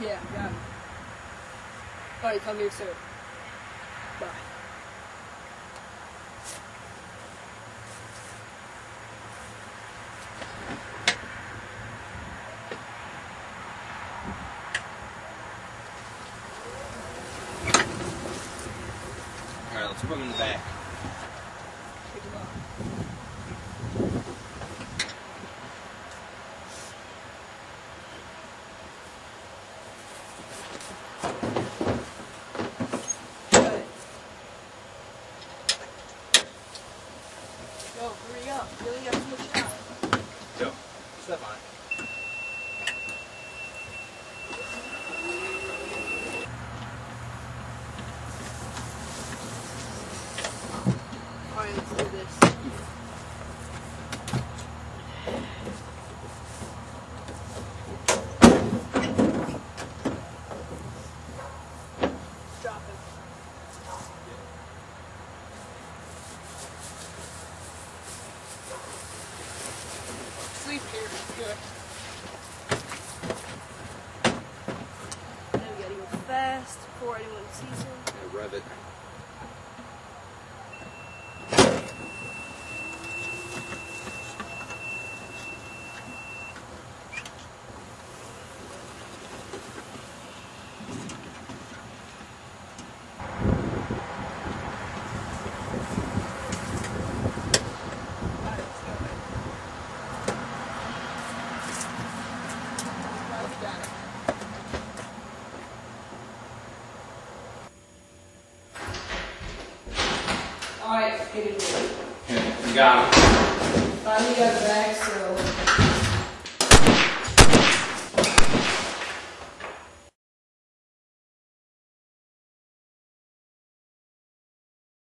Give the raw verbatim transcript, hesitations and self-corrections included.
Yeah, got it. Alright, come here soon. Bye. Alright, let's put them in the back. Pick them up. Go, hurry up. You only got too much time. Go. Step on it. Alright, let's do this. Drop him. Sleep here. Good. Now we gotta go fast before anyone sees him. Yeah, rev it. Alright, get in here. You got him. Finally got back.